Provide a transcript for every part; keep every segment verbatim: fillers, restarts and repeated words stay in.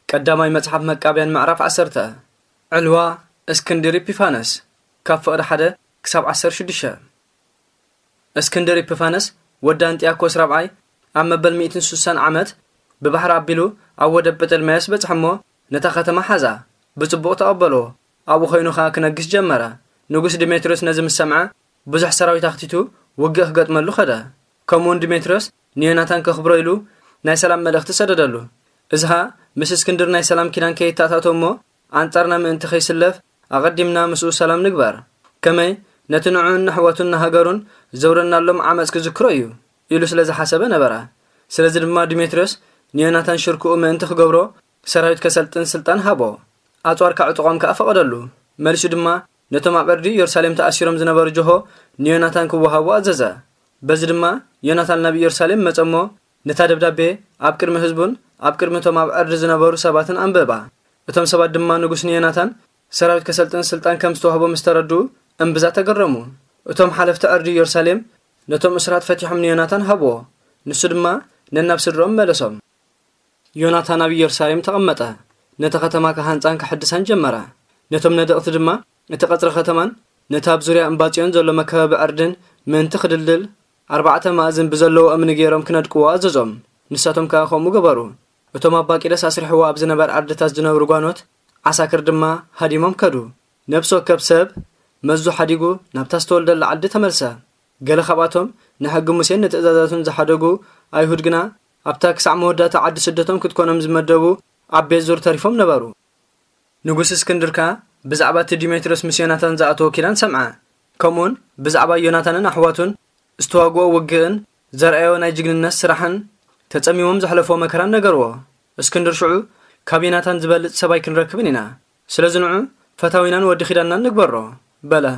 قداماي مصحف مقابيان معرف عسرته علوا اسكندر إبيفانس كاب فقد حدا كساب عسر شدشة اسكندر إبيفانس ودا انتياكوس رابعاي عم مبل مئتين وستين عامت ببحر عبيلو او ودبت الماس بصحمو نتا ختمه حزا بصبوق تقبلو ابو خينو خا كنغس جمره نغس ديمتريوس نزم السمعه بزح سراوي تختيتو وجه غطملو خدا كمون ديمتريوس نيوناتان كخبرو يلو ناي سلام ملخت سددلو ازها مس اسكندر ناي سلام كيدان كيتاتاتومو انطرنا من انت خيسلف اقدمنا مسو سلام نغبر كمي نتنعون نحوتنا هاجرون زورنا لهم عمس كذكرو يو يلو سلاز حسب نبره سلاز دما ديمتريوس نيوناتان شركو من انت خغبرو سراويت كسلطن سلطان هابو اطوار كعطقوم كافقدلو ملشو دما نتوما بردي يرسالم تأثيرهم زنبر جوهو نيوناتان كوهابو اززا بز دما يوناتان نبي يرسالم مصمو نتا دبدابي ابكر مهزبون ابكر متوما بارد زنبرو سباتن انببا اتم سبات دما نغس نيوناتان سراويت كسلطن سلطان كم ستوهبو مستردو انبزا تغرمو اتم حلفت اردي يرسالم نتوم اسرات فتيحم نيوناتان هابو نسو دما ننفس الروم ملسوم يوناتان نبي يرسالم تقمطه نتا ختما كهانصان كحدسان جمره نتوم ندقت دما نتقطر ختمان نتاب زوريا امباطيون زلو مكاب اردن من تخدلل أربعة مازن بزلو امن غيرهم كندقوا اززوم نساتهم كاخومو غبرو اتوم اباقي دس اسرحوا ابزنبر اردتاس جنو رغانوت عساكر دما هاديمم كدو نفسو كبسب مزو حديغو نابتاستولدل عد تملسا غل خباتهم نحق موسين نتزازاتون زحدغو ايهود غنا ابتاك سعمو داتا عد سدتهم كتكونم زمدبو عبي زور تاريفهم نبرو نغوس اسكندركا بزعبات ديمتريوس مسيوناتان زاتو كيلان سمعه كمون بزعبا يوناتان احواتون استواغو وغن زرعيو ناي جغننس سراحن تصميمم زحلفو مكران نغرو اسكندر شعو كابيناتان زبلط سباي كنركبنينا سلازنعو فتاوينان ودي خيداننا نغبرو بلا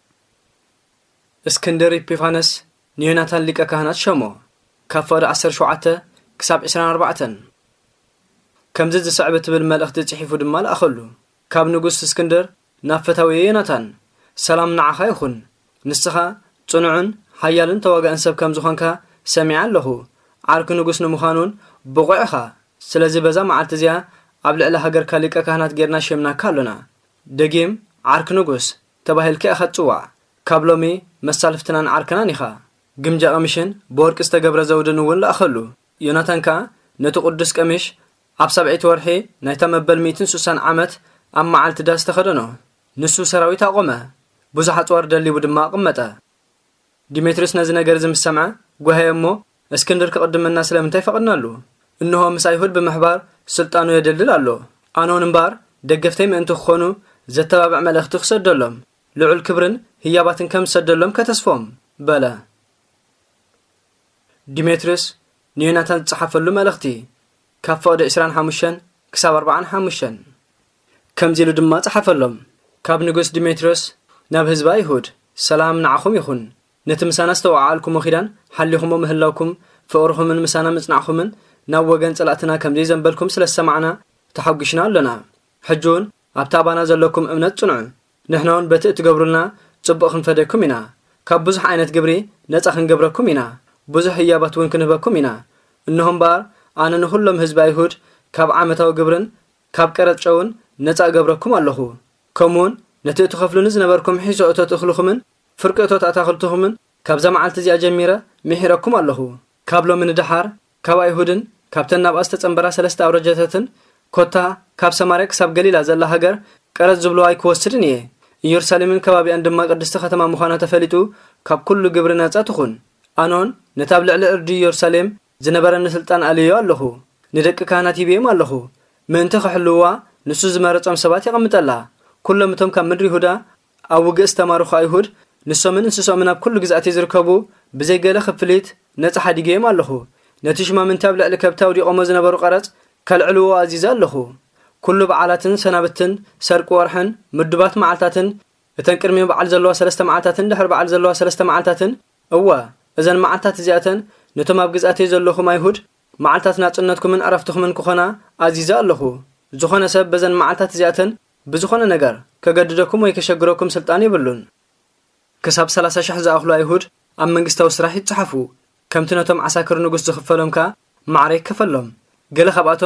اسكندر إبيفانس نيوناتان ليقا كهنات شمو كفر عشرة شعته كساب عشرين أربعة كمزز صعبه بالملخت تصحيفو دمال اخلو كاب نغس اسكندر نافتاوي يوناتان سلام نعخا يخون نسخا صنعن حيالن تواغان سب كم زخانكا سمع له عارك نغس نمخانون بقعخا سلازي بزا معلتزيا قبل على هاجر كاليكا كهنات غيرنا شمنا كالونا دغيم عارك نغس تباهلك اخصوا كابلومي مسالفتنان عاركنا نيخا جمجا قمشن بورق استغبر زودن ولا اخلو يوناتان كا نتو قدس قمش اب سبعة ورحي نايتا مبل مئتين وستين عامت اما عالت داس تخدنو نسو سراويت اقومه بزحات ور دليبو دما قمطه ديمتريوس نز نغير زم سمعه غهيمو اسكندر كقدمنا سلامنتاي فقدنالو انه مسايهود بمحبار سلطانو يدللالو انون انبار دغفتي من انتو خونو زتبابع ملخت خسدلهم لعل كبرن هياباتن كم سدلهم كتسفوم بلا ديمتريوس نيوناتان تصحفلو ملختي كفود عشرين وخمسة كساب أربعة وخمسة كم زيلو دما تصحفلهم كاب نغس ديمتريوس ناب حزب يهود سلام نعخم يخون نتمسانا استوعالكم وخيدان حليكم ومهلاكم فورهم من مسانا مصنعكم ناب وغن صلاتنا كم زي زنبلكم سلسمعنا تحقشنا لنا حجون ابتابانا زلكم امنت صنع نحنون بت تغبرلنا صبق خنفدكم هنا كاب بزح عينت غبري نصا خنغبركم هنا بزح يابات وين كنبكم هنا انهم بار انا نخلهم حزب يهود كاب عامتاو غبرن كاب قرچون نصا غبركم اللهو كمون نتي تخفلون زنبركم حيزوتو تخلخمن فرقتو تاتخلتهمن كاب زمعلت زي اجميره مهركم اللهو كابلو من دحار كاب يهودن كابتن ناب استصنبرا ثلاثه اورجتتن كوتا كاب سمارك ساب غليلا زلا هاجر قرز زبلو اي كوسدني يرسالمن كبابي اندما قدست ختما مخانه تفليتو كاب كل غبرنا صاتخون انون نتابل على اردي يرسالم زنبرن سلطان عليو اللهو ندق كانات يبيم اللهو من تخحلوا نسو زمرصم سبات يقمطلا كلهم تم كم مدري هدا او غ استمارو خايهود نسومن انسسومن اب كل غزات يزركبو بزي غله خفليت نص حديغيم اللهو نتشما من تابل على كبتاو دي قوم زنبرو قرص كالعلو عزيز اللهو كل بعالاتن سنابتن سرق ورحن مدبات معلتاتن تنقرمي بعل زلوا ثلاثه معلتاتن دحر بعل زلوا ثلاثه معلتاتن اوا اذن معلتات زياتن نتوم اب غزات يزلوخم ايهود معلتات ناصنتكم من عرفتكم من كخنا عزيز اللهو زخونه سب بزن معلتات زياتن بزخونه نغر كغددكم ወይ ከሸግሮኩም ስልጣን ይብሉን ከሳብ ثلاثين ሺህ ዘአخلو አይሁድ ኣብ መንግስታው ስራሕ ይጽሐፉ ከምትነቶም ዓሳክር ንጉስ ዝኽፈሎም ካ ማዕረይ ከፈሎም ገለ ኸባቶም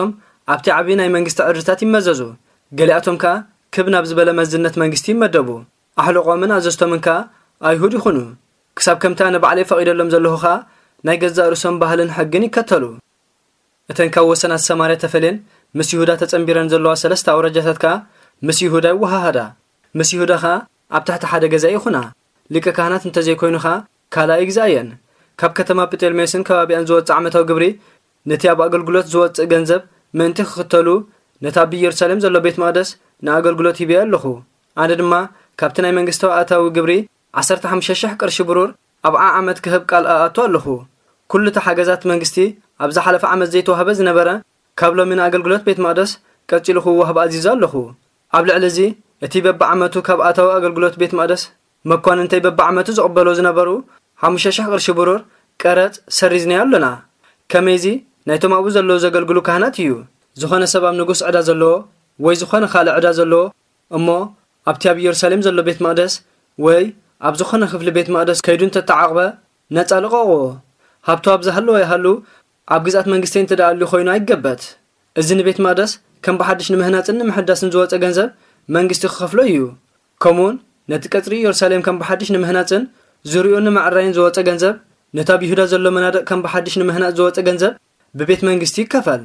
ኣብቲ ዓቢ ናይ መንግስቲ ዕድርታት ይመዘዙ ገሊኣቶም ከ ክብናብ ዝበለ መዝነት መንግስቲ ይመደቡ ኣሕልቆምን ኣዘዝቶምን ከ ኣይሁድ ይኹኑ ክሳብ ከምታ ንባዕለይ ፈቂደሎም ዘለኹ ኸ ናይ ገዛ ርእሶም ባህልን ሕግን ይከተሉ እተን ካብ ወሰናት ሰማርያ ተፈለን ምስ ይሁዳ ተጸምቢረን ዘለዋ ሰለስተ ኣውራጃታት ከ ምስ ይሁዳ ይወሃሃዳ ምስ ይሁዳ ኸ ኣብ ታሕቲ ሓደ ገዛ ይኹና ሊቀ ካህናት እንተዘይኮይኑ ኸ ካልኣይ ግዛየን ካብ ከተማ ጵጤልሜስን ከባቢያን ዝወፅእ ዓመታዊ ግብሪ ነቲ ኣብ ኣገልግሎት ዝወፅእ ገንዘብ ምእንቲ ክኽተሉ ነታ ኣብ ኢየሩሳሌም ዘሎ ቤት መቅደስ ንኣገልግሎት ሂብየ ኣለኹ ኣነ ድማ ካብቲ ናይ መንግስታዊ ኣታዊ ግብሪ ዓሰርተ ሓሙሽተ ሽሕ ቅርሺ ብሩር ኣብ ዓመት ክህብ ቃል ኣኣቱ ኣለኹ ኩሉ ተሓገዛት መንግስቲ ኣብ ዝሓለፈ ዓመት ዘይተዋህበ ዝነበረ ካብ ሎሚ ንኣገልግሎት ቤት መቅደስ ቀፂሉ ክወሃብ ኣዚዙ ኣለኹ ኣብ ልዕሊ እዚ እቲ በብዓመቱ ካብ ኣታዊ ኣገልግሎት ቤት መቅደስ መኳንንተይ በብዓመቱ ዝቕበሎ ዝነበሩ ሓሙሽተ ሽሕ ቅርሺ ብሩር ቀረጽ ሰሪዝናዮ ኣለና ከመይዚ ናይቶም ኣብኡ ዘለዉ ዘገልግሉ ካህናት እዩ ዝኾነ ሰብ ኣብ ንጉስ ዕዳ ዘለዎ ወይ ዝኾነ ካልእ ዕዳ ዘለዎ እሞ ኣብቲ ኣብ ኢየሩሳሌም ዘሎ ቤት መቅደስ ወይ ኣብ ዝኾነ ክፍሊ ቤት መቅደስ ከይዱ እንተተዓቕበ ነፃ ልቐቕዎ ሃብቱ ኣብ ዝሃለወ ይሃሉ ኣብ ግዛት መንግስቲ እንተደኣልዩ ኮይኑ ኣይገበት እዚ ንቤት መቅደስ ከም ብሓድሽ ንምህናፅን ንምሕዳስን ዝወፀ ገንዘብ መንግስቲ ክኸፍሎ እዩ ከምኡውን ነቲ ቀፅሪ ኢየሩሳሌም ከም ብሓድሽ ንምህናፅን ዙርዩኡ ንምዕራይን ዝወፀ ገንዘብ ነታ ኣብ ይሁዳ ዘሎ መናድቕ ከም ብሓድሽ ንምህናፅ ዝወፀ ገንዘብ ብቤት መንግስቲ ይከፈል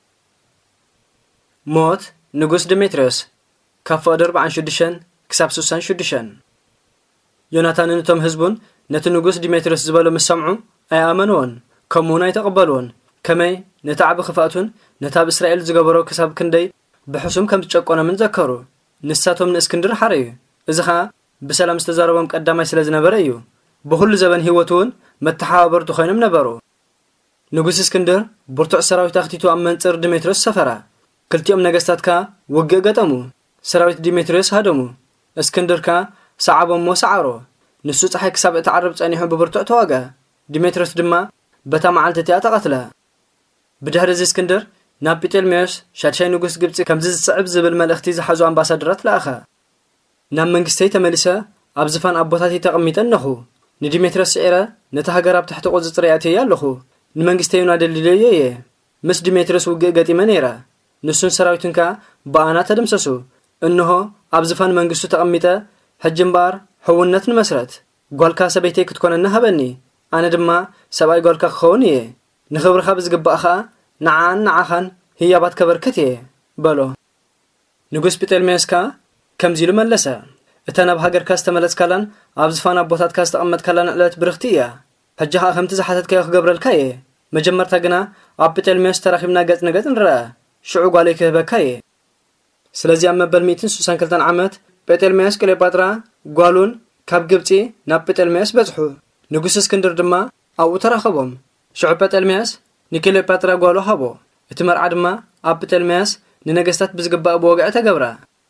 ሞት ንጉስ ዲሜትሪዮስ ካብ ፍቕዲ ኣርባዓን ሽዱሽተን ክሳብ ስሳን ሽዱሽተን ዮናታንን እቶም ህዝቡን ነቲ ንጉስ ዲሜትሪዮስ ዝበሎ ምስ ሰምዑ ኣይኣመንዎን ከምኡውን ኣይተቐበልዎን ከመይ ነቲ ዓቢ ክፍኣቱን ነታ ኣብ እስራኤል ዝገበሮ ክሳብ ክንደይ ብሕሱም ከም ዝጨቆኖምን ዘከሩ ንሳቶም ንእስክንድር ሓረዩ እዚ ኸኣ ብሰላም ዝተዛረቦም ቀዳማይ ስለ ዝነበረ እዩ ብኩሉ ዘበን ሂወቱ እውን መተሓባበርቱ ኮይኖም ነበሩ ንጉስ እስክንድር ብርቱዕ ሰራዊት ኣኽቲቱ ኣብ መንጽር ዲሜትሪዮስ ሰፈራ ክልቲኦም ነገስታት ከ ውግእ ገጠሙ ሰራዊት ዲሜትሪዮስ ሃደሙ እስክንድር ከ ሰዓቦሞ ሰዓሮ ንሱ ፀሓይ ክሳብ እትዓርብ ጸኒሑ ብብርቱዕ ተዋግአ ዲሜትሪዮስ ድማ በታ መዓልቲ እቲኣ ተቐትለ ብድሕሪ እዚ እስክንድር ናብ ጵጤልሜዎስ ሻድሻይ ንጉስ ግብፂ ከምዚ ዝስዕብ ዝብል መልእኽቲ ዝሓዙ ኣምባሳደራት ለኣኸ ናብ መንግስተይ ተመሊሰ ኣብ ዝፋን ኣቦታተይ ተቐሚጠ ኣለኹ ንዲሜትሪዮስ ስዒረ ነቲ ሃገር ኣብ ትሕቲ ቁፅፅር ኣትየ ኣለኹ ንመንግስተይ እውን ኣደሊለዮ እየ ምስ ዲሜትሪዮስ ውግእ ገጢመ ነይረ ንሱን ሰራዊቱን ከ ብኣና ተደምሰሱ እንሆ ኣብ ዝፋን መንግስቱ ተቐሚጠ ሕጂ እምበር ሕውነት ንመስረት ጓልካ ሰበይተይ ክትኮነኒ ሃበኒ ኣነ ድማ ሰብኣይ ጓልካ ክኸውን እየ ንኽብርኻ ብዝግባእ ኸኣ ንዓን ንዓኻን ህያባት ከበርክት እየ በሎ ንጉስ ጵጤልሜዎስ ከ ከምዚ ኢሉ መለሰ እታ ናብ ሃገርካ ዝተመለስካላን ኣብ ዝፋን ኣቦታትካ ዝተቐመጥካላን ዕለት ብርኽቲ እያ ሕጂ ኸኣ ከምቲ ዝሓተትካዮ ክገብረልካ እየ መጀመርታ ግና ኣብ ጵጤልሜዎስ ተራኺብና ገጽ ንገጽ ንረአ ሽዑ ጓለይ ክህበካ እየ ስለዚ ኣብ መበል ሚእትን ስሳን ክልተን ዓመት ጴጤልሜዎስ ክሌጳጥራ ጓሉን ካብ ግብፂ ናብ ጴጤልሜዎስ በጽሑ ንጉስ እስክንድር ድማ ኣብኡ ተራኸቦም ሽዑ ጴጤልሜዎስ ንክሌጳጥራ ጓሉ ሃቦ እቲ መርዓ ድማ ኣብ ጴጤልሜዎስ ንነገስታት ብዝግባእ ብወግዒ ተገብራ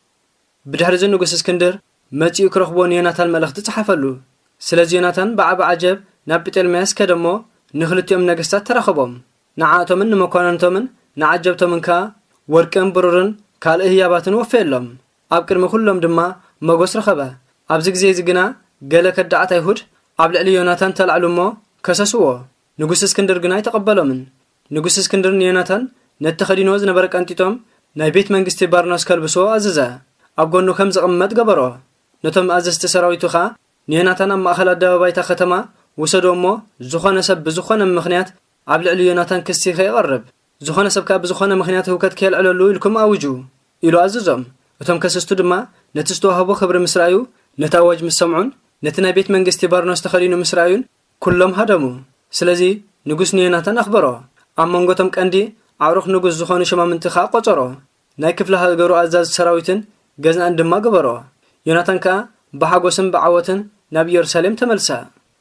ብድሕሪ እዚ ንጉስ እስክንድር መጺኡ ክረኽቦ ንዮናታን መልእኽቲ ጽሓፈሉ ስለዚ ዮናታን ብዓቢ ዓጀብ ናብ ጴጤልሜዎስ ከደሞ ንኽልቲኦም ነገስታት ተራኸቦም ንዓእቶምን ንመኳንንቶምን ንዓጀብቶምን ከ ወርቅን ብሩርን ካልእ ህያባትን ወፈየሎም ኣብ ቅድሚ ኩሎም ድማ መጎስ ረኸበ ኣብዚ ግዜ እዚ ግና ገለ ከዳዓት ኣይሁድ ኣብ ልዕሊ ዮናታን ተላዕሉ እሞ ከሰስዎ ንጉስ እስክንድር ግና ኣይተቐበሎምን ንጉስ እስክንድር ንዮናታን ነቲ ተኸዲኖ ዝነበረ ቀንጢጦም ናይ ቤት መንግስቲ ባርኖስ ከልብስዎ ኣዘዘ ኣብ ጎኑ ከም ዝቕመጥ ገበሮ ነቶም ኣዘዝቲ ሰራዊቱ ኸ ንዮናታን ኣብ ማእኸል ኣደባባይታ ከተማ ውሰዶ እሞ ዝኾነ ሰብ ብዝኾነ ምኽንያት ኣብ ልዕሊ ዮናታን ክሲ ከይቐርብ ዝኾነ ሰብ ከ ብዝኾነ ምኽንያት ህውከት ከየልዕለሉ ኢልኩም ኣውጁ ኢሉ ኣዘዞም እቶም ከሰስቱ ድማ ነቲ ዝተዋህቦ ክብሪ ምስ ረኣዩ ነቲ ኣዋጅ ምስ ሰምዑን ነቲ ናይ ቤት መንግስቲ ባርኖስ ተኸዲኑ ምስ ረኣዩን ኩሎም ሃደሙ ስለዚ ንጉስ ንዮናታን ኣኽበሮ ኣብ መንጎቶም ቀንዲ ኣዕሩኽ ንጉስ ዝኾኑ ሸማምንቲ ኸ ቆፀሮ ናይ ክፍለ ሃገሩ ኣዛዝ ሰራዊትን ገዝናን ድማ ገበሮ ዮናታን ከ ብሓጎስን ብዓወትን ናብ ኢየሩሳሌም ተመልሰ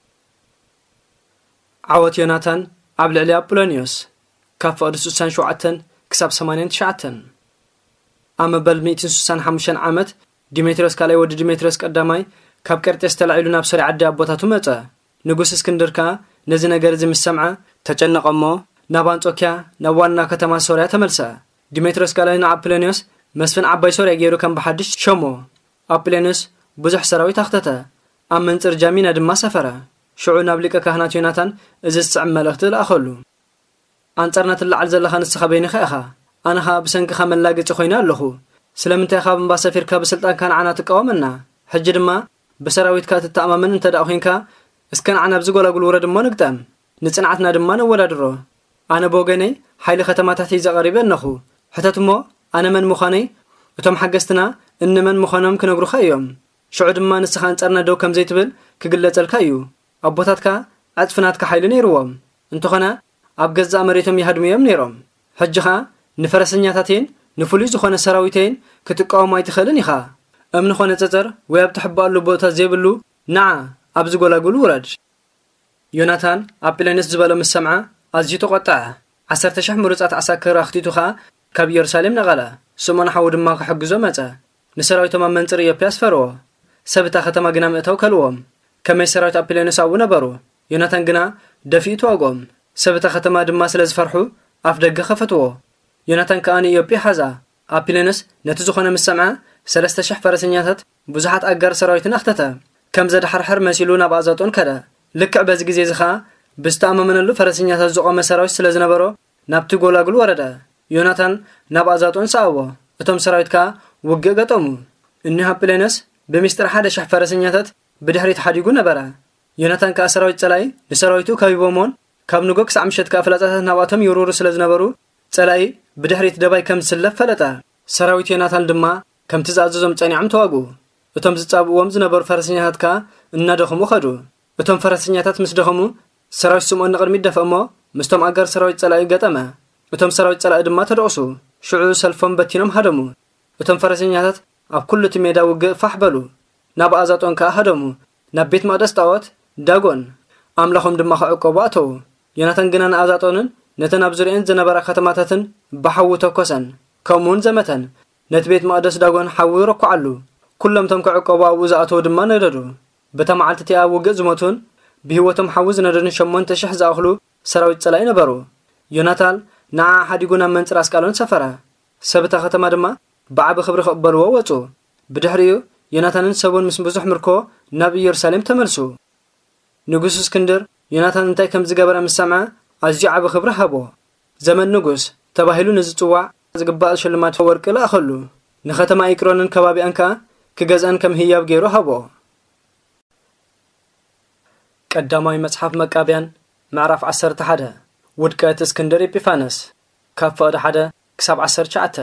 ዓወት ዮናታን ኣብ ልዕሊ ኣጵሎኒዮስ ካብ ፍቕዲ ስሳን ሸውዓተን ክሳብ ሰማንያን ትሽዓተን ኣብ መበል ሚእትን ስሳን ሓሙሽተን ዓመት ዲሜትሪዮስ ካልኣይ ወዲ ዲሜትሪዮስ ቀዳማይ ካብ ቀርጤስ ተላዒሉ ናብ ሶርያ ዓዲ ኣቦታቱ መጸ ንጉስ እስክንድር ከ ነዚ ነገር እዚ ምስ ሰምዐ ተጨነቐ እሞ ናብ አንጾኪያ ናብ ዋና ከተማ ሶርያ ተመልሰ ዲሜትሪዮስ ካልኣይ ንኣጵሎኒዮስ መስፍን ዓባይ ሶርያ ገይሩ ከም ብሓድሽ ሸሞ ኣጵሎኒዮስ ብዙሕ ሰራዊት ኣኽተተ ኣብ መንጽር ጃሚና ድማ ሰፈረ ሽዑ ናብ ሊቀ ካህናት ዮናታን እዚ ዝስዕብ መልእኽቲ ለኣኸሉ ኣንጻርና ትለዓል ዘለኻ ንስኻ በይንኻ ኢኻ أنا خا بسنك خا من لاقي تخوينا له سلام انت خا بسافر كا بسلطان كان عنا تقاومنا حجر ما بسراويت كات التأمامن انت داوهينكا اسكن عنا بزقول أقول ورد ما نقدم نتصنعتنا دمانه ولا درو أنا بوجني حيل ختماتي زغريبا نخو حتى تمو أنا من مخاني وتم حجستنا إن من مخانم كنقرو خيوم شعود ما نسخان ترنا دو كم زيتبل كقلة الكايو أبوتاتك أدفناتك حيل نيروم انتو خنا أبجزء مريتهم يهدم يوم نيروم حجها نفرسنياتين نفلوز خنا سراويتين كتقاوم ما يتخلني خا أمن خنا تتر ويبتحب اللو بوتا زيبلو نعم أبز قول أقول ورد يوناتان أبلانس زبالة مسمعة أزجيتو قطع عسر تشح مرزات عساكر أختيتو خا كاب يرسالم نغلا سمان حاود ما حق زمتا نسراوي تمام منطر يبياس فرو سبتا ختم جنام اتو كلوم كما يسراوي أبلانس أو نبرو يوناتان جنا دفيتو أقوم سبتا ختم دماس لز فرحو أفدق خفتو يوناتان كاني يبي حزا أبلانس نتزو خنا مسمعة سلسة شح فرسنياتات بزحات أجار سراويتنا اختتا كم زاد حرحر مسيلونا بعضاتون كذا لك عبز جزء زخا بستعمل من اللو فرسينيات الزقام مسراوي سلزنا برو نبتو قولا قول وردا يوناتان نبعضاتون ساوا اتم سراويت كا وجه قطمو إنها بلينس بمستر حدا شح فرسينياتات بدحريت حديقو نبرا يوناتان كا سراويت سلاي لسراويتو كايبومون كاب نقوكس عمشت كافلاتات نبعتهم يورور سلزنا برو سلاي بدحريت دباي كم سلف فلتا سراويت يوناتان دما كم تزعززم تاني عم تواقو اتم زتصابوهم زنبر فرسينيات كا እናደخمو خدو اتم فرسينياتات مس دخمو سراويت سمون قرمي دفمو مستم اگر سراويت صلاي غطمه اتم سراويت صلاي دما تدقسو شعو سلفم بتينم هدمو اتم فرسينياتات اب كل تميدا وق فحبلو ناب ازاتون كا هدمو ناب بيت مقدس طاوت داغون املخم دما خعقباتو يوناتان جنان ازاتونن نتن ابزرين زنبر ختماتاتن بحو تكوسن كمون زمتن نت بيت مقدس داغون حوي ركعلو كلهم تم كعقبا وزاتو دما نددو بتمعلتي اب وق زمتون بهوتم حوز ندن شمونت شح زاخلو سراويت صلاي نبرو يوناتان نا حديغونا منصر اسقالون سفرا سبتا ختما دما بعب خبر خبلو وصو بدحريو يوناتانن سبون مس بزح مركو نبي يرسالم تملسو نغوس اسكندر يوناتان انتي كم زغبره مسمع ازجع بخبر هبو زمن نغوس تباهلو نزصوا زغبال شلمات ورق لا اخلو نختما ايكرونن كبابي انكا كغزان كم هياب غيرو هبو قداماي مصحف مقابيان معرف عشرة حدا ودكات اسكندر إبيفانس كافة حدا كسب عشرة شعته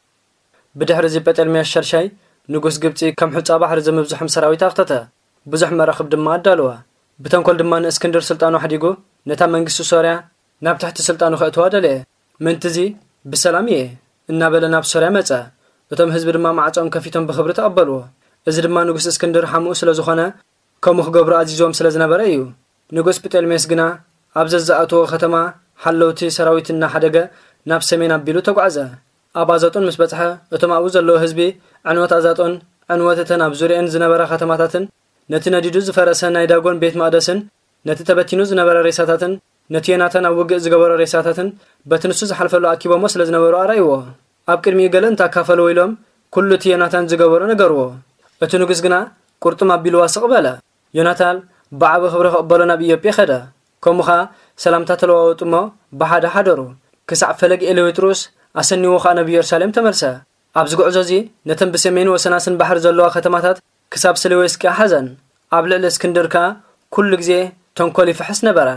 بدحر زبت المياه الشرشاي نقص قبتي كم حتى بحر زمبزح مسراوي تاختته بزح مراخب دما دالوا بتنقل دمان اسكندر سلطان وحديقو نتا منقسو سوريا ناب تحت سلطان وخأتوا دالي من تزي بسلاميه إنا بلا ناب سوريا متا وتم حزب دما معاتهم كفيتهم بخبرة أبلوا إذا دما نقص اسكندر حمو سلازوخانا كمخ قبر عزيزهم سلازنا برايو نقص بتل ميسقنا أبزز زاتو ختما حلوتي سراويتنا حدقة ناب سمينا بيلو تقعزة أبازاتون مسبتها اتما أوز اللو هزبي عنوات أزاتون عنواتتن أبزوريين زنبرا ختماتاتن نتي نديدوز فرسان نايداغون بيت مقدسن نتي تبتينو زنبرا ريساتاتن نتيناتن أوغ زغبر ريساتاتن بتنسوز حلفلو أكيبا مسل زنبرو أرايوه أبكر ميقلن تاكافلو إلوم كل تيناتن زغبر نقروه اتنو قزقنا قرطم أبيلو أسقبالا يوناتان بعب خبر قبلنا بيبي خدا كمخا سلامتا تلوتمو بحد حدرو كسع فلق إلويتروس أسني وخا نبي يرسالم تمرسا أبزق عزازي نتم بسمين وسناسن بحر زلوا ختماتات كساب سلويسكا حزن أبلع الاسكندركا كل جزي تنقلي في حسن برا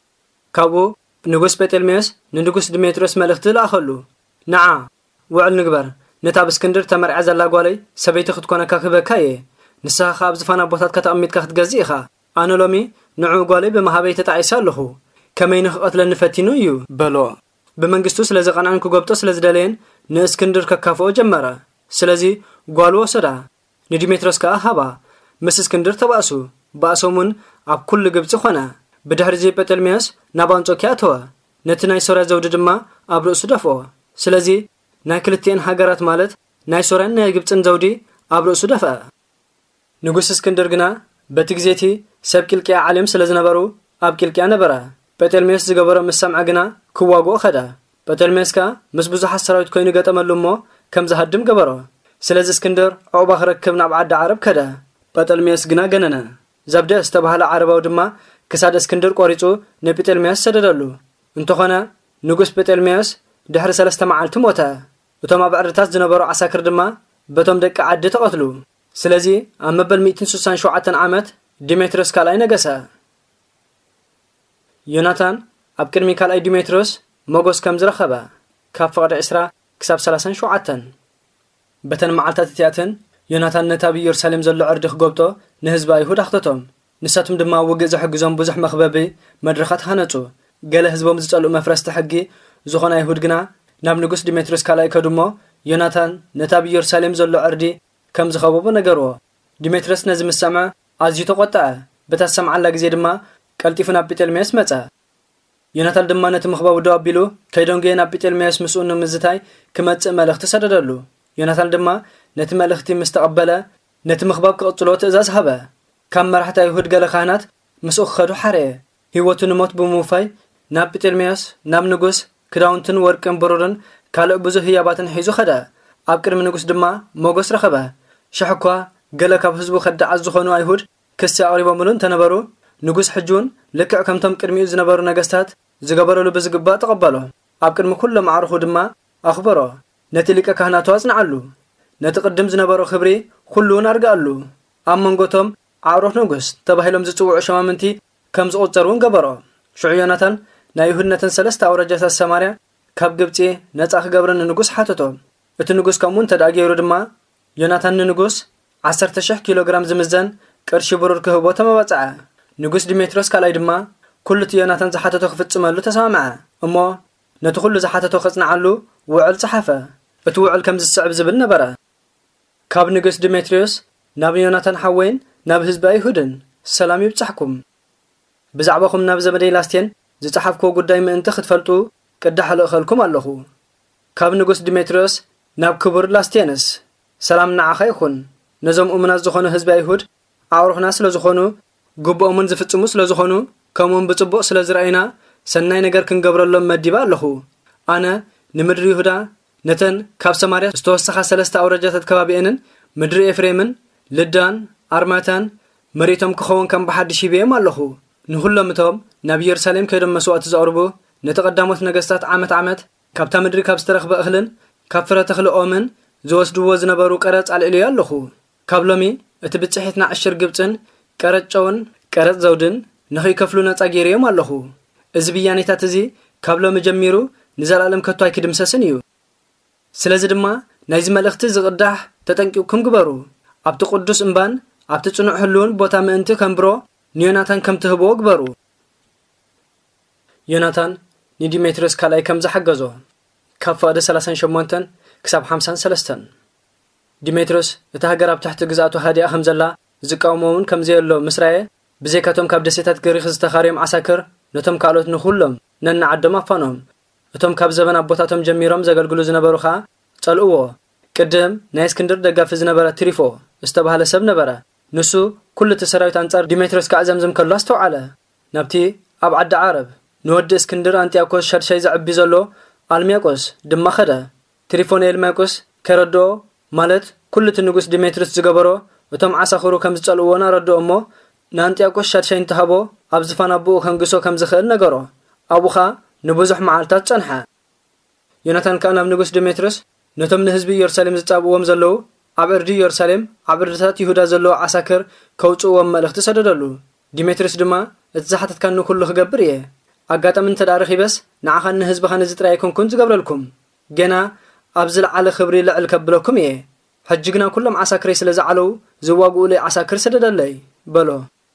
كابو نقص بيت الميس ننقص دميتروس ملخت الأخلو نعم وعل نقبر نتاب اسكندر تمر عز الله قولي سبيت خدكونا كاكبا كاي نساها خاب زفانا بوتات كتأميت كاخت جزيخا أنا لومي نعو قولي بمهابيت تعيسى له كمين قتل نفتينو يو بلو بمنقستو سلازي قنعنكو قبطو سلازي دالين ناسكندر كاكافو جمرا سلازي قالو سدا نديمتروس كاهابا مس اسكندر تباسو باسو من اب كل قبطي خونا بدحر زي بتلمياس نابانچو كياتوا نتناي سورا زود دما ابرو سدفو سلازي ناكلتين هاجرات مالت ناي سوران ناي قبطن زودي ابرو سدفا نغوس اسكندر غنا بتغزيتي سبكلكيا عالم سلازنبرو ابكلكيا نبرا بتلميس زغبرو مسمع غنا كواغو خدا بتلميسكا مس بزح سراويت كوينو غطملومو كم زهدم غبرو سلاز اسكندر او باخركبنا بعد عرب كدا بتلميس غنا غننا زبده استبحال عرباو دما كساد اسكندر قوريصو نبتلميس سددلو انتخنا نغوس بتلميس ድሕሪ ሰለስተ መዓልቲ ሞተ እቶም ኣብ ዕርታት ዝነበሩ ዓሳክር ድማ በቶም ደቂ ዓዲ ተቐትሉ ስለዚ ኣብ መበል مئة وستة وستين ዓመት ዲሜትሮስ ካልኣይ ነገሰ ዮናታን ኣብ ቅድሚ ካልኣይ ዲሜትሮስ ሞጎስ ከም ዝረኸበ ካብ ፍቕዲ عشرة ክሳብ ثلاثين وسبعة በተን መዓልታት እትያትን ዮናታን ነታ ኢየሩሳሌም ዘሎ ዕርዲ ክገብጦ ንህዝቢ አይሁድ ኣኽተቶም ንሳቶም ድማ ውግእ ዝሕግዞም ብዙሕ መኽበቢ መድረኻት ሃነጹ ገለ ህዝቦም ዝጸልኡ መፍረስቲ ሕጊ ዝኾነ አይሁድ ግና ናብ ንጉስ ዲሜትሮስ ካልኣይ ከድሞ ዮናታን ነታ ኢየሩሳሌም ዘሎ ዕርዲ ከም ዝኸበቦ ነገርዎ ዲሜትሮስ ነዚ ምስ ሰምዐ ኣዝዩ ተቆጣዐ በታ ሰምዓላ ግዜ ድማ ቀልጢፉ ናብ ጲጥልሜስ መጸ ዮናታን ድማ ነቲ ምኽባብ ደው ኣቢሉ ከይዶንጌ ናብ ጲጥልሜስ ምስኡ ንምዝታይ ክመጽእ መልእኽቲ ሰደደሉ ዮናታን ድማ ነቲ መልእኽቲ ምስ ተቐበለ ነቲ ምኽባብ ክቕጽሎ ትእዛዝ ሃበ ካብ መራሕቲ አይሁድ ገለ ካህናት ምስኡ ክኸዱ ሓረየ ህይወቱ ንሞት ብምውፋይ ናብ ጲጥልሜስ ናብ ንጉስ ክዳውንትን ወርቅን ብሩርን ካልእ ብዙሕ ህያባትን ሒዙ ኸደ ኣብ ቅድሚ ንጉስ ድማ ሞገስ ረኸበ ሸሕ እኳ ገለ ካብ ህዝቡ ኸዳዓዝ ዝኾኑ አይሁድ ክሲ ኣቕሪቦምሉ እንተነበሩ ንጉስ ሕጁን ልክዕ ከምቶም ቅድሚኡ ዝነበሩ ነገስታት ዝገበረሉ ብዝግባእ ተቐበሎ ኣብ ቅድሚ ኩሎም ኣዕርኹ ድማ ኣኽበሮ ነቲ ሊቀ ካህናቱ ኣጽንዓሉ ነቲ ቅድም ዝነበሮ ክብሪ ኩሉን ኣርጋኣሉ ኣብ መንጎቶም ኣዕሩኽ ንጉስ ተባሂሎም ዝጽውዑ ሸማምንቲ ከም ዝቑጸሩን ገበሮ ሽዑ ዮናታን ናይ ይሁድነትን ሰለስተ ኣውራጃታት ሰማርያ ካብ ግብጺ ነጻ ክገብረን ንጉስ ሓተቶ እቲ ንጉስ ከምኡ እንተዳገይሩ ድማ ዮናታን ንንጉስ عشرة آلاف ኪሎ ግራም ዝምዘን ቅርሺ ብሩር ክህቦ ተመባጽዐ ንጉስ ዲሜትሮስ ካልኣይ ድማ ኩሉ እቲ ዮናታን ዝሓተቶ ክፍጽመሉ ተሰማምዐ እሞ ነቲ ኩሉ ዝሓተቶ ክጽንዓሉ ውዕል ጽሓፈ እቲ ውዕል ከም ዝስዕብ ዝብል ነበረ ካብ ንጉስ ዲሜትሮስ ናብ ዮናታን ሓወይን ናብ ህዝቢ አይሁድን ሰላም ይብጽሕኩም ብዛዕባኹም ናብ ዘመደይ ላስቴን ዝጽሓፍኮ ጉዳይ ምእንቲ ክትፈልጡ ቅዳሕ ልእኸልኩም ኣለኹ ካብ ንጉስ ዲሜትሮስ ናብ ክቡር ላስቴንስ ሰላም ንዓኸ ይኹን ነዞም እሙናት ዝኾኑ ህዝቢ አይሁድ ኣዕሩኽና ስለ ዝኾኑ ግብኦምን ዝፍጽሙ ስለ ዝኾኑ ከምኡን ብጽቡቕ ስለ ዝረአይና ሰናይ ነገር ክንገብረሎም መዲባ ኣለኹ ኣነ ንምድሪ ይሁዳ ነተን ካብ ሰማርያ ዝተወሰኻ ሰለስተ ኣውራጃታት ከባቢአንን ምድሪ ኤፍሬምን ልዳን ኣርማታን መሬቶም ክኸውን ከም ብሓድሽ ሂበዮም ኣለኹ ንኹሎም እቶም ናብ ኢየሩሳሌም ከይዶም መስዋዕቲ ዘቕርቡ ነቲ ቀዳሞት ነገስታት ዓመት ዓመት ካብታ ምድሪ ካብ ዝተረኽበ እኽልን ካብ ፍረ ተኽሊ ኦምን ዝወስድዎ ዝነበሩ ቀረጽ ኣልዕልዮ ኣለኹ ካብ ሎሚ እቲ ብጽሒትና ዕሽር ግብጽን ቀረጽ ጨውን ቀረጽ ዘውድን ንኸይከፍሉ ነጻ ገይረዮም ኣለኹ እዚ ብያኔታት እዚ ካብ ሎሚ ጀሚሩ ንዘላለም ከቶ ኣይክድምሰስን እዩ ስለዚ ድማ ናይዚ መልእኽቲ ዝቕዳሕ ተጠንቂቕኩም ግበሩ ኣብቲ ቅዱስ እምባን ኣብቲ ጽኑዕ ህልውን ቦታ ምእንቲ ከምብሮ ንዮናታን ከም ትህብዎ ግበሩ ዮናታን ንዲሜትሮስ ካልኣይ ከም ዝሓገዞ ካብ ፍቕዲ ثلاثين وثمانية ክሳብ خمسة وثلاثين ዲሜትሮስ እቲ ሃገር ኣብ ታሕቲ ግዛቱ ሃዲኣ ከም ዘላ ዝቃወሞውን ከም ዘየሎ ምስራየ ብዘይካቶም ካብ ደሴታት ግሪክ ዝተኻርዮም ዓሳክር ነቶም ካልኦት ንኹሎም ነናዓዶም ኣፋኖም እቶም ካብ ዘበን ኣቦታቶም ጀሚሮም ዘገልግሉ ዝነበሩ ኸዓ ጸልእዎ ቅድም ናይ እስክንድር ደጋፊ ዝነበረ ትሪፎ ዝተባህለ ሰብ ነበረ ንሱ ኩሉ እቲ ሰራዊት አንጻር ዲሜትሮስ ካዕዘምዝም ከሎ ኣስተውዓለ ናብቲ ኣብ ዓዲ ዓረብ ንወዲ እስክንድር አንቲያኮስ ሸድሻይ ዘዕቢ ዘሎ ኣልሚያቆስ ድማ ኸደ ትሪፎን ኤልማቆስ ከረዶ ማለት ኩሉ እቲ ንጉስ ዲሜትሮስ ዝገበሮ እቶም ዓሳኽሩ ከም ዝጸልእዎና ረዶ እሞ ንአንቲያኮስ ሸድሻይ እንተሃቦ ኣብ ዝፋን ኣቦኡ ከንግሶ ከም ዝኽእል ነገሮ ኣቡኻ ንብዙሕ መዓልታት ጸንሐ ዮናታን ከዓ ናብ ንጉስ ዲሜትሮስ ነቶም ንህዝቢ ኢየሩሳሌም ዝጻብዎም ዘለዉ ኣብ ዕርዲ ኢየሩሳሌም ኣብ ዕርድታት ይሁዳ ዘለዎ ዓሳክር ከውጽእዎም መልእኽቲ ሰደደሉ ዲሜትሮስ ድማ እቲ ዝሓተትካኒ ኩሉ ክገብር እየ ኣጋጣሚ እንተዳረኺበስ ንዓኻን ንህዝብኻን እዚ ጥራይ ኣይኮንኩን ዝገብረልኩም ገና ኣብ ዝለዓለ ክብሪ ልዕል ከብለኩም እየ ሕጂ ግና ኩሎም ዓሳክረይ ስለ ዝዓለዉ ዝዋግኡለይ ዓሳክር ሰደደለይ በሎ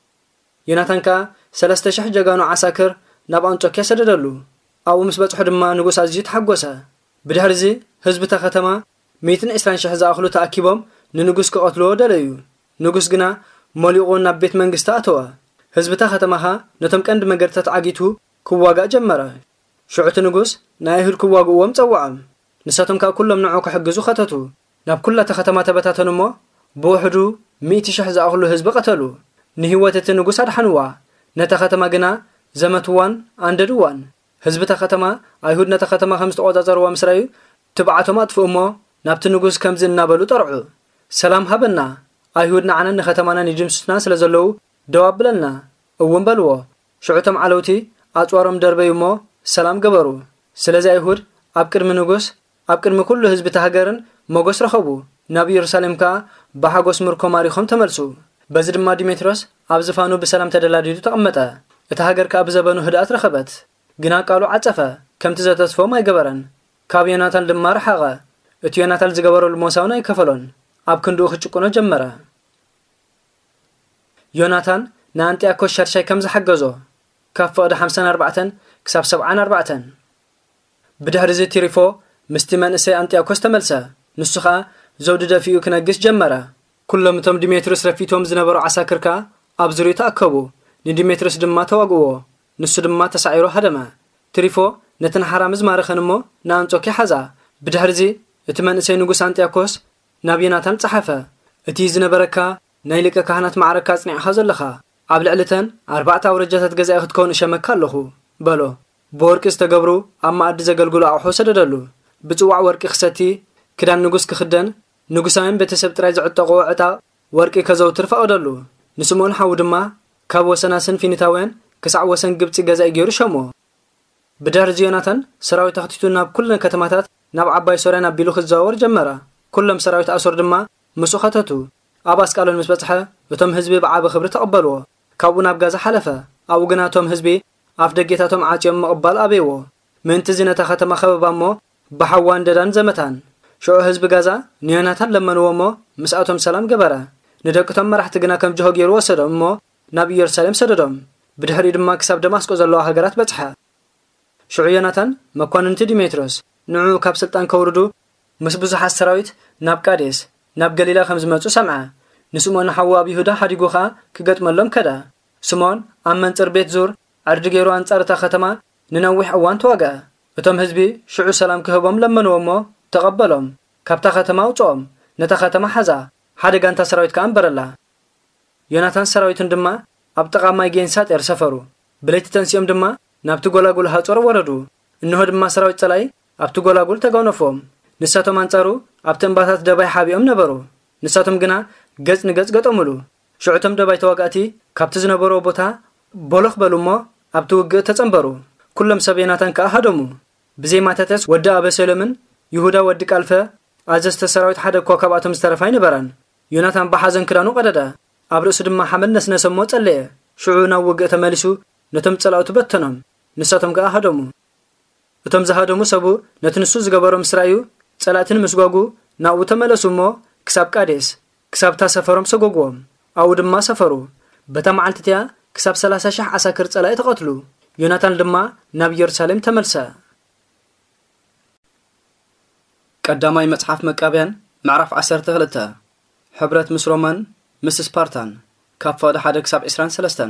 ዮናታን ከዓ ሰለስተ ሽሕ ጀጋኑ ዓሳክር ናብ አንጾኪያ ሰደደሉ ኣብኡ ምስ በጽሑ ድማ ንጉስ ኣዝዩ ተሓጐሰ ብድሕሪ እዚ ህዝቢ እታ ከተማ مئة وعشرين ሺህ ዝኣኽሉ ተኣኪቦም ንንጉስ ክቐትልዎ ደለዩ ንጉስ ግና መሊቑ ናብ ቤት መንግስቲ ኣተወ ህዝቢ እታ ከተማኻ ነቶም ቀንዲ መገድታት ዓጊቱ ክዋጋእ ጀመረ ሽዑቲ ንጉስ ናይ አይሁድ ክዋግእዎም ጸዋዖም ንሳቶም ካብ ኩሎም ንዑ ክሕግዙ ኸተቱ ናብ ኩላ እታ ከተማ ተበታተኑ እሞ ብውሕዱ مئة ሺህ ዝኣኽሉ ህዝቢ ቀተሉ ንህይወት እቲ ንጉስ ኣድሓንዋ ነታ ከተማ ግና ዘመትዋን አንደድዋን ህዝቢ እታ ከተማ አይሁድ ነታ ከተማ ከም ዝተቆጻጸርዋ ምስ ረኣዩ ትብዓቶም ኣጥፍኡ እሞ ናብቲ ንጉስ ከምዚ እናበሉ ጠርዑ ሰላም ሃበና አይሁድ ንዓና ንከተማና ንድምስስና ስለ ዘለዉ ደው ኣብለና እውን በልዎ ሽዑቶም ዓለውቲ ኣጽዋሮም ደርበዩ እሞ ሰላም ገበሩ ስለዚ አይሁድ ኣብ ቅድሚ ንጉስ ኣብ ቅድሚ ኩሉ ህዝቢ ተሃገርን ሞገስ ረኸቡ ናብ ኢየሩሳሌም ከ በሓጎስ ምርኮ ማሪኾም ተመልሱ በዚ ድማ ዲሜትሮስ ኣብ ዝፋኑ ብሰላም ተደላዲዱ ተቐመጠ እቲ ሃገር ከ ብዘበኑ ህድኣት ረኸበት ግና ቃሉ ዓጸፈ ከምቲ ዘተስፎም ኣይገበረን ካብ ዮናታን ድማ ረሓቐ እቲ ዮናታን ዝገበረሉ ሞሳውን ኣይከፈሎን ኣብ ክንዱኡ ክጭቁኖ ጀመረ ዮናታን ንኣንጢያኮስ ሻርሻይ ከም ዝሓገዞ ካብ ፍቕዲ ሓምሳ ወኣርባዕተ ክሳብ ሰብዓ ወኣርባዕተ ብድሕሪ እዚ ቲሪፎ ምስቲ መንእሰይ ኣንጢያኮስ ተመልሰ ንሱ ኸኣ ዘውዲ ደፊኡ ክነግስ ጀመረ ኩሎም እቶም ዲሜትሮስ ረፊቶም ዝነበሩ ዓሳክርካ ኣብ ዙርዩ ተኣከቡ ንዲሜትሮስ ድማ ተዋግዎ ንሱ ድማ ተሳዒሮ ሃደመ ቲሪፎ ነቲ ንሓራም ዝማረኸን እሞ ንኣንጾኪያ ሓዛ ብድሕሪ እዚ እቲ መንእሰይ ንጉስ አንጢያኮስ ናብ ዮናታን ጸሓፈ እቲ ዝነበረካ ናይ ሊቀ ካህናት ማዕረካ ጽኒዕኻ ዘለኻ ኣብ ልዕልተን ኣርባዕተ ኣውረጃታት ገዛኢ ክትከውን እሸመካ ኣለኹ በሎ ብወርቂ ዝተገብሩ ኣብ ማኣዲ ዘገልግሉ ኣቑሑ ሰደደሉ ብጽዋዕ ወርቂ ክሰቲ ክዳን ንጉስ ክኽደን ንጉሳውያን ቤተሰብ ጥራይ ዝዕጠቕዎ ዕጣቕ ወርቂ ከዘውትር ፈቐደሉ ንስምዖን ሓዉ ድማ ካብ ወሰናስን ፊኒታውያን ክሳዕ ወሰን ግብፂ ገዛኢ ገይሩ ሸሞ ብድሕሪ እዚ ዮናታን ሰራዊት ተኸቲቱ ናብ ኩለን ከተማታት ናብ ዓባይ ሶርያን ኣቢሉ ክዘዋወር ጀመረ ኩሎም ሰራዊት ኣሶር ድማ ምስኡ ኸተቱ ኣብ ኣስቃሎን ምስ በጽሐ እቶም ህዝቢ ብዓቢ ክብሪ ተቐበልዎ ካብኡ ናብ ጋዛ ሓለፈ ኣብኡ ግና እቶም ህዝቢ ኣፍ ደጌታቶም ዓጭዮም ምቕባል ኣበይዎ ምእንቲ እዚ ነታ ከተማ ኸበባ እሞ ብሓዋን ደዳን ዘመታን ሽዑ ህዝቢ ጋዛ ንዮናታን ለመንዎ እሞ ምስኣቶም ሰላም ገበረ ንደቅቶም መራሕቲ ግና ከም ጅሆ ገይሩ ወሰዶም እሞ ናብ ኢየሩሳሌም ሰደዶም ብድሕሪ ድማ ክሳብ ደማስቆ ዘለዋ ሃገራት በጽሐ ሽዑ ዮናታን መኳንንቲ ዲሜትሮስ ንዑ ካብ ስልጣን ከውርዱ ምስ ብዙሓት ሰራዊት ናብ ቃዴስ ናብ ገሊላ ከም ዝመጹ ሰምዐ ንስምዖን ሓዊ ኣብ ይሁዳ ሓዲጉ ኸኣ ክገጥመሎም ከዳ ስምዖን ኣብ መንጽር ቤት ዙር ዓርዲ ገይሩ ኣንጻር እታ ከተማ ንነዊሕ እዋን ተዋግአ እቶም ህዝቢ ሽዑ ሰላም ክህቦም ለመንዎ እሞ ተቐበሎም ካብታ ከተማ ኣውፅኦም ነታ ከተማ ሓዛ ሓደ ጋንታ ሰራዊት ከኣ እንበረላ ዮናታን ሰራዊትን ድማ ኣብ ጥቓ ማይ ጌንሳጤር ሰፈሩ ብለይቲ ተንሲኦም ድማ ናብቲ ጎላጉል ሃጾር ወረዱ እንሆ ድማ ሰራዊት ጸላይ ኣብቲ ጎላጉል ተጋውነፎም ንሳቶም አንጻሩ ኣብቲ እምባታት ደባይ ሓቢኦም ነበሩ ንሳቶም ግና ገጽ ንገጽ ገጠሙሉ ሽዑቶም ደባይ ተዋጋእቲ ካብቲ ዝነበሮ ቦታ ቦሎኽ በሉ እሞ ኣብቲ ውግእ ተጸንበሩ ኩሎም ሰብ ዮናታን ከኣ ሃደሙ ብዘይ ማተተስ ወዲ ኣበሰሎምን ይሁዳ ወዲ ቃልፈ ኣዘዝተ ሰራዊት ሓደ እኳ ካብኣቶም ዝተረፈ ኣይነበረን ዮናታን ብሓዘን ክዳኑ ቀደደ ኣብ ርእሱ ድማ ሓመድ ነስነሰ እሞ ጸለየ ሽዑ ናብ ውግእ ተመሊሱ ነቶም ጸላእቱ በተኖም ንሳቶም ከኣ ሃደሙ እቶም ዝሃደሙ ሰቡ ነቲ ንሱ ዝገበሮ ምስ ረኣዩ ጸላእትን ምስ ጓጉ ናብኡ ተመለሱ እሞ ክሳብ ቃዴስ ክሳብ ታ ሰፈሮም ሰጎግዎም ኣብኡ ድማ ሰፈሩ በታ መዓልትትያ ክሳብ ሰላሳ ሽሕ ዓሳክር ጸላኢ ተቐትሉ ዮናታን ድማ ናብ ኢየሩሳሌም ተመልሰ ቀዳማይ መጽሓፍ መቃብያን ምዕራፍ ዓሰርተ ክልተ ሕብረት ምስ ሮማን ምስ ስፓርታን ካብ ፍቕዲ ሓደ ክሳብ ዒስራን ሰለስተን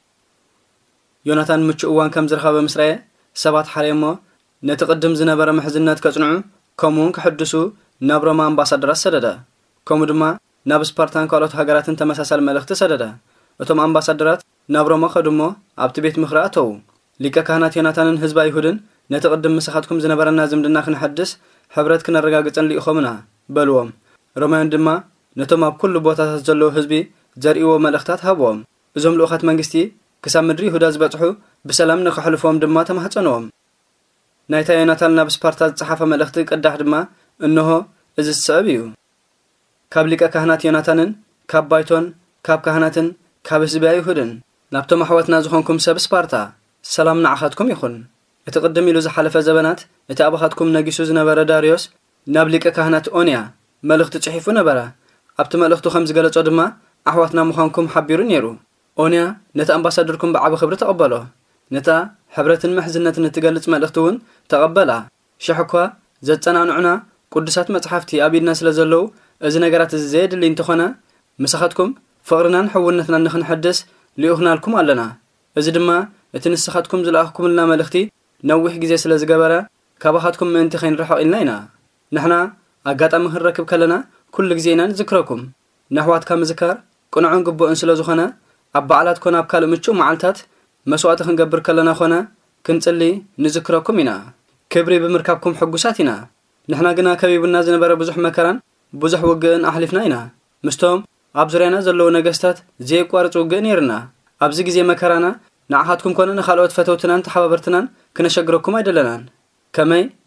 ዮናታን ምቹእ እዋን ከም ዝረኸበ ምስ ረአየ ሰባት ሓርዮ እሞ ነቲ ቅድም ዝነበረ ምሕዝነት ከጽንዑ ከምኡውን ክሕድሱ ናብ ሮማ ኣምባሳደራት ሰደደ ከምኡ ድማ ናብ ስፓርታን ካልኦት ሃገራትን ተመሳሳሊ መልእኽቲ ሰደደ እቶም ኣምባሳደራት ናብ ሮማ ኸዱ እሞ ኣብቲ ቤት ምኽሪ ኣተዉ ሊቀ ካህናት ዮናታንን ህዝቢ ኣይሁድን ነቲ ቅድም ምሳኻትኩም ዝነበረና ዝምድና ክንሐድስ ሕብረት ክነረጋግፀን ልኢኾምና በልዎም ሮማውያን ድማ ነቶም ኣብ ኩሉ ቦታታት ዘለዉ ህዝቢ ዘርእይዎ መልእኽታት ሃብዎም እዞም ልኡኻት መንግስቲ ክሳብ ምድሪ ይሁዳ ዝበጽሑ ብሰላም ንኽሕልፎም ድማ ተማሕፀንዎም ናይታ ዮናታን ናብ ስፓርታ ዝጸሓፈ መልእኽቲ ቅዳሕ ድማ እንሆ እዚ ዝስዕብ እዩ ካብ ሊቀ ካህናት ዮናታንን ካብ ባይቶን ካብ ካህናትን ካብ ህዝቢ ኣይሁድን ናብቶም ኣሕዋትና ዝኾንኩም ሰብ ስፓርታ ሰላም ንዓኻትኩም ይኹን እቲ ቅድም ኢሉ ዝሓለፈ ዘበናት እቲ ኣባኻትኩም ነጊሱ ዝነበረ ዳርዮስ ናብ ሊቀ ካህናት ኦንያ መልእኽቲ ጽሒፉ ነበረ ኣብቲ መልእኽቱ ከም ዝገለጾ ድማ ኣሕዋትና ምዃንኩም ሓቢሩ ነይሩ ኦንያ ነቲ ኣምባሳደርኩም ብዓቢ ክብሪ ተቐበሎ ነታ ሕብረትን ምሕዝነትን እትገልጽ መልእኽቲ እውን ተቐበላ ሽሕ እኳ ዘጸናንዑና ቅዱሳት መጽሓፍቲ ኣብ ኢድና ስለ ዘለዉ እዚ ነገራት እዚ ዘየድሊ እንተኾነ ምሳኻትኩም ፍቕርናን ሕውነትናን ንኽንሕድስ ልኡኽናልኩም ኣለና እዚ ድማ እቲ ንስኻትኩም ዝለኣኽኩምልና መልእኽቲ ነዊሕ ግዜ ስለ ዝገበረ ካባኻትኩም ምእንቲ ኸይንርሕቕ ኢልና ኢና ንሕና ኣጋጣሚ ክንረክብ ከለና ኩሉ ግዜ ኢና ንዝክረኩም ንኣሕዋትካ ምዝካር ቅኑዕን ግቡእን ስለ ዝኾነ ኣብ በዓላት ኮነ ኣብ ካልእ ምቹእ መዓልትታት መስዋእቲ ክንገብር ከለና ኾነ ክንጽሊ ንዝክረኩም ኢና ክብሪ ብምርካብኩም ሕጉሳት ኢና ንሕና ግና ከቢቡና ዝነበረ ብዙሕ መከራን ብዙሕ ውግእን ኣሕሊፍና ኢና ምስቶም ኣብ ዙርያና ዘለዉ ነገስታት ዘየቋርጽ ውግእ ነይርና ኣብዚ ግዜ መከራና ንዓኻትኩም ኮነ ንኻልኦት ፈተውትናን ተሓባበርትናን ክነሸግረኩም ኣይደለናን ከመይ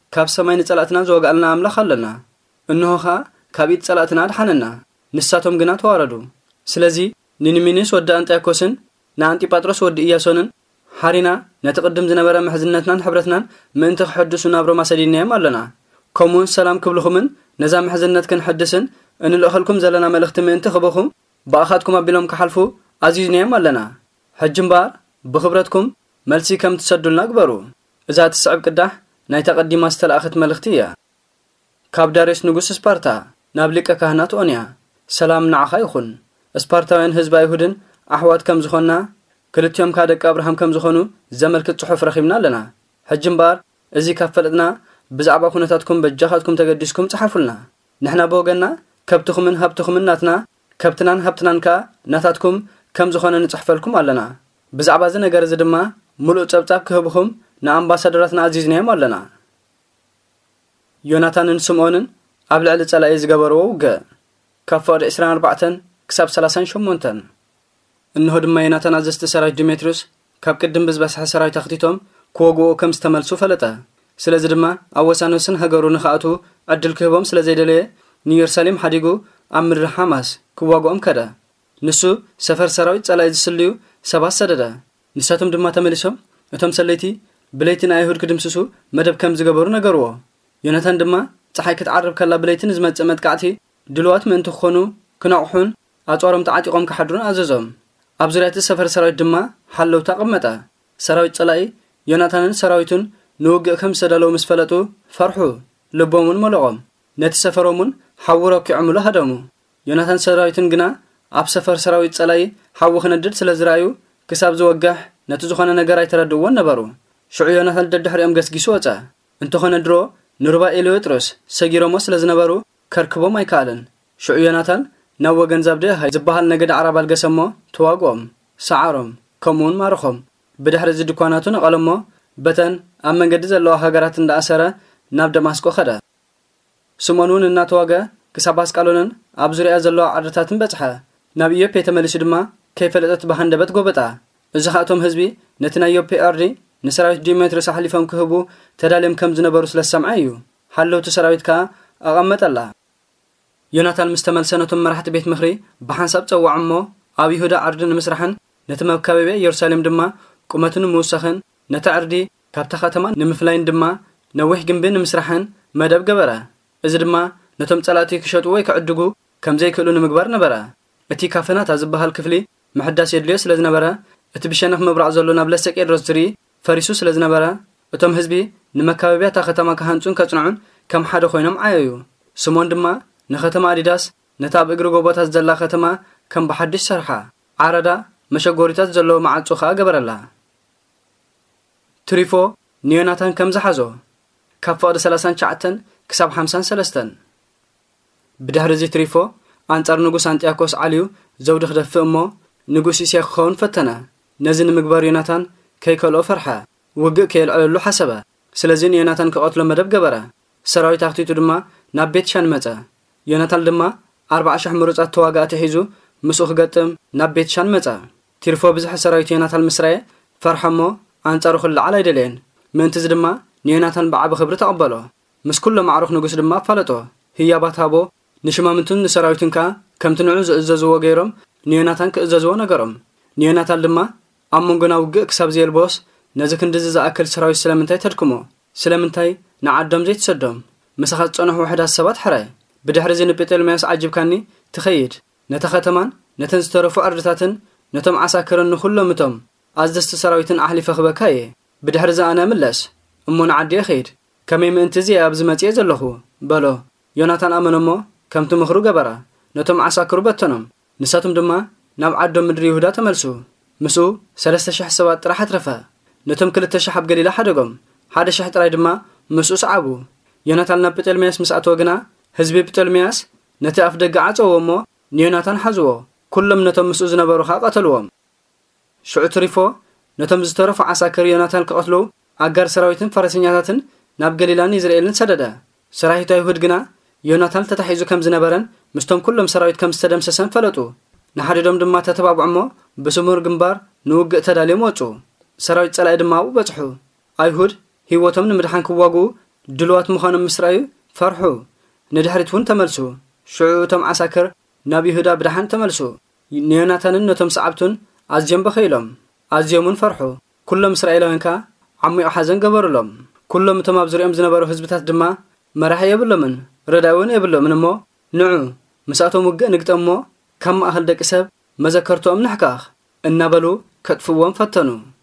ካብ ሰማይ ንጸላእትና ዝወጋልና ኣምላኽ ኣለና እንሆ ኸ ካብ ኢድ ጸላእትና ድሓነና ንሳቶም ግና ተዋረዱ ስለዚ ንንሚኒስ ወዲ አንጢያኮስን ንአንጢጳጥሮስ ወዲ ኢያሶንን ሓሪና ነቲ ቅድም ዝነበረ ምሕዝነትናን ሕብረትናን ምእንቲ ክሕድሱ ናብ ሮማ ሰዲድናዮም ኣለና ከምኡውን ሰላም ክብልኹምን ነዛ ምሕዝነት ክንሕድስን እንልእኸልኩም ዘለና መልእኽቲ ምእንቲ ክበኹም ብኣኻትኩም ኣቢሎም ክሓልፉ ኣዚዝናዮም ኣለና ሕጂ እምበር ብኽብረትኩም መልሲ ከም ትሰዱልና ግበሩ እዛ ትስዕብ ቅዳሕ ናይ ተቐዲማ ዝተለኣኸት መልእኽቲ እያ ካብ ዳርዮስ ንጉስ ስፓርታ ናብ ሊቀ ካህናት ኦንያ ሰላም ንዓኻ ይኹን ስፓርታውያን ህዝቢ ኣይሁድን ኣሕዋት ከም ዝኾንና ክልቲኦም ካ ደቂ አብርሃም ከም ዝኾኑ ዘመልክት ጽሑፍ ረኺብና ኣለና ሕጂ እምበር እዚ ካብ ፈለጥና ብዛዕባ ኩነታትኩም በጃኻትኩም ተገዲስኩም ጽሓፉልና ንሕና ብወገንና ከብትኹምን ሃብትኹምን ናትና ከብትናን ሃብትናን ካ ናታትኩም ከም ዝኾነ ንጽሕፈልኩም ኣለና ብዛዕባ እዚ ነገር እዚ ድማ ሙሉእ ጸብጻብ ክህብኹም ንኣምባሳደራትና ኣዚዝናዮም ኣለና ዮናታንን ስምዖንን ኣብ ልዕሊ ጸላኢ ዝገበርዎ ውግእ ካብ ፍቕዲ عشرين أربعة ክሳብ ثلاثين وثمانية እንሆ ድማ ዮናታን ኣዘዝቲ ሰራዊት ዲሜትሪዮስ ካብ ቅድም ብዝበስሐ ሰራዊት ኣኽቲቶም ክወግኡ ከም ዝተመልሱ ፈለጠ ስለዚ ድማ ኣብ ወሳኖስን ሃገሩ ንኽኣቱ ዕድል ክህቦም ስለ ዘይደለየ ንኢየሩሳሌም ሓዲጉ ኣብ ምድሪ ሓማስ ክዋግኦም ከደ ንሱ ሰፈር ሰራዊት ጸላኢ ዝስልዩ ሰባት ሰደደ ንሳቶም ድማ ተመሊሶም እቶም ሰለይቲ ብለይትን ኣይሁድ ክድምስሱ መደብ ከም ዝገበሩ ነገርዎ ዮናታን ድማ ፀሓይ ክትዓርብ ከላ ብለይትን ዝመጽእ መጥቃዕቲ ድልዋት ምእንቲ ክኾኑ ክነቕሑን ኣጽዋሮም ተዓጢቖም ክሓድሩን ኣዘዞም ኣብ ዙርያት ሰፈር ሰራዊት ድማ ሓለው ተቐመጠ ሰራዊት ጸላኢ ዮናታንን ሰራዊቱን ንውግእ ከም ዝተዳለው ምስ ፈለጡ ፈርሑ ልቦምን መለቖም ነቲ ሰፈሮምን ሓውሮ ኪዕምሉ ሃደሙ ዮናታን ሰራዊትን ግና ኣብ ሰፈር ሰራዊት ጸላኢ ሓዊ ክነድድ ስለ ዝረኣዩ ክሳብ ዝወጋሕ ነቲ ዝኾነ ነገር ኣይተረድእዎን ነበሩ ሽዑ ዮናታን ደድሕሪኦም ገስጊሱ ወፀ እንተኾነ ድሮ ንሩባ ኤልዮጥሮስ ሰጊሮሞ ስለ ዝነበሩ ከርክቦም ኣይከኣልን ሽዑ ዮናታን ናብ ወገን ዛብደ ዝበሃል ነገድ ዓረብ ኣልገሰሞ ተዋግኦም ሰዓሮም ከምኡውን ማርኾም ብድሕሪ እዚ ድኳናቱ ነቐለሞ በተን ኣብ መንገዲ ዘለዋ ሃገራት እንዳኣሰረ ናብ ደማስቆ ኸደ ስምዖን እናተዋገ ክሳብ ኣስቃሎንን ኣብ ዙርያ ዘለዋ ዓድታትን በጽሐ ናብ ኢዮጴ ተመሊሱ ድማ ከይፈለጠት በሃንደበት ጎበጣ እዚ ኻእቶም ህዝቢ ነቲ ናይ ኢዮጴ ኣርዲ ንሰራዊት ዲሜትሪዮስ ሓሊፎም ክህቡ ተዳልዮም ከም ዝነበሩ ስለ ሰምዐ እዩ ሓለውቲ ሰራዊት ከዓ ኣቐመጠላ ዮናታን ምስ ተመልሰ ነቶም መራሕቲ ቤት ምኽሪ ብሓንሳብ ጸዋዕ እሞ ኣብ ይሁዳ ዓርዲ ንምስራሕን ነቲ መካበቢያ ኢየሩሳሌም ድማ ቁመቱን ምውሳኽን ነቲ ዓርዲ ካብታ ከተማ ንምፍላይን ድማ ነዊሕ ግንቢ ንምስራሕን መደብ ገበረ እዚ ድማ ነቶም ጸላእቲ ክሸጡ ወይ ክዕድጉ ከም ዘይክእሉ ንምግባር ነበረ እቲ ካፈናታ ዝበሃል ክፍሊ ምሕዳስ የድልዮ ስለ ዝነበረ እቲ ብሸነኽ ምብራቕ ዘሎ ናብ ለሰ ቄድሮስ ዝርኢ ፈሪሱ ስለ ዝነበረ እቶም ህዝቢ ንመካበቢያ እታ ከተማ ክሃንጹን ከጽንዑን ከም ሓደ ኮይኖም ዓየዩ ስምዖን ድማ ንኸተማ ኣዲዳስ ነታ ኣብ እግሪ ጎቦታት ዘላ ከተማ ከም ብሓድሽ ሰርሓ ዓረዳ መሸጎሪታት ዘለዎ ማዓጾ ኸኣ ገበረላ ትሪፎ ንዮናታን ከም ዝሓዞ ካብ ፍቕዲ ثلاثين وتسعة ክሳብ خمسة وثلاثين ብድሕሪ እዚ ትሪፎ ኣንጻር ንጉስ አንጢያኮስ ዓልዩ ዘውዲ ክደፍእ እሞ ንጉስ እስያ ክኸውን ፈተነ ነዚ ንምግባር ዮናታን ከይከልኦ ፈርሐ ውግእ ከየልዕለሉ ሓሰበ ስለዚ ዮናታን ክቐትሎ መደብ ገበረ ሰራዊት ኣኽቲቱ ድማ ናብ ቤት ሻን መጸ ዮናታን ድማ أربعة آلاف ምሩጻት ተዋጋእቲ ሒዙ ምስኡ ክገጥም ናብ ቤት ሻን መጸ ትሪፎ ብዙሕ ሰራዊት ዮናታን ምስራየ ፈርሐ እሞ ኣንጻሩ ክልዓል ኣይደለየን ምእንቲ እዚ ድማ ንዮናታን ብዓቢ ክብሪ ተቐበሎ ምስ ኩሎም ማዕሩኽ ንጉስ ድማ ኣፋለጦ ህያባት ሃቦ ንሽማምንቱን ንሰራዊቱን ከዓ ከምቲ ንዑ ዝእዘዝዎ ገይሮም ንዮናታን ክእዘዝዎ ነገሮም ንዮናታን ድማ ኣብ መንጎና ውግእ ክሳብ ዘየልቦስ ነዚ ክንዲዚ ዝኣክል ሰራዊት ስለምንታይ ተድክሞ ስለምንታይ ንዓዶም ዘይትሰዶም ምሳኻት ጸንሑ ውሕዳት ሰባት ሕረ ብድሕሪ እዚ ንጴጠልሜዎስ ዓጅብካኒ ትኸይድ ነታ ከተማን ነተን ዝተረፉ ዓርድታትን ነቶም ዓሳክርን ንኹሎም እቶም ኣዘዝቲ ሰራዊትን ኣሕሊፈ ክበካ እየ ብድሕሪ እዚ ኣነ ምለስ እሞ ንዓዲየ ኸይድ ከመይ ምእንቲ እዚ ኣብዚ መጺእ ዘለኹ በሎ ዮናታን ኣመነ እሞ ከምቲ ምኽሩ ገበረ ነቶም ዓሳክሩ በተኖም ንሳቶም ድማ ናብ ዓዶም ምድሪ ይሁዳ ተመልሱ ምስኡ ثلاثة آلاف ሰባት ጥራሕ ኣትረፈ ነቶም ክልተ ሽሕ ኣብ ገሊላ ሓደጎም ሓደ ሽሕ ጥራይ ድማ ምስኡ ሰዓቡ ዮናታን ናብ ጴጠልሜዎስ ምስ ኣተወ ግና ህዝቢ ጴጠልሜዎስ ነቲ ኣፍ ደገ ዓፀዎ እሞ ንዮናታን ሓዝዎ ኩሎም ነቶም ምስኡ ዝነበሩ ኸ ቀተልዎም ሽዑ ትሪፎ ነቶም ዝተረፉ ዓሳክር ዮናታን ክቐትሉ ኣጋር ሰራዊትን ፈረሰኛታትን ናብ ገሊላን ኢዝራኤልን ሰደደ ሰራዊት ኣይሁድ ግና ዮናታን ተታሒዙ ከም ዝነበረን ምስቶም ኩሎም ሰራዊት ከም ዝተደምሰሰን ፈለጡ ንሓዲዶም ድማ ተተባብዑ እሞ ብስሙር ግንባር ንውግእ ተዳልዮም ወፁ ሰራዊት ጸላኢ ድማ ኣብኡ በጽሑ ኣይሁድ ህይወቶም ንምድሓን ክዋግኡ ድልዋት ምዃኖም ምስ ረኣዩ ፈርሑ ንድሕሪት እውን ተመልሱ ሽዑ እቶም ዓሳከር ናብ ይሁዳ ብድሓን ተመልሱ ንዮናታንን ነቶም ሰዓብቱን ኣዝዮም በኺሎም ኣዝዮምን ፈርሑ ኩሎም እስራኤላውያን ከዓ ዓሚቕ ሓዘን ገበሩሎም ኩሎም እቶም ኣብ ዙርዮም ዝነበሩ ህዝብታት ድማ መራሒ የብሎምን ረዳኢ እውን የብሎምን እሞ ንዑ ምስኣቶም ውግእ ንግጠሞ ካብ ማእኸል ደቂ ሰብ መዘከርቶኦም ንሕካኽ እናበሉ ከጥፍዎም ፈተኑ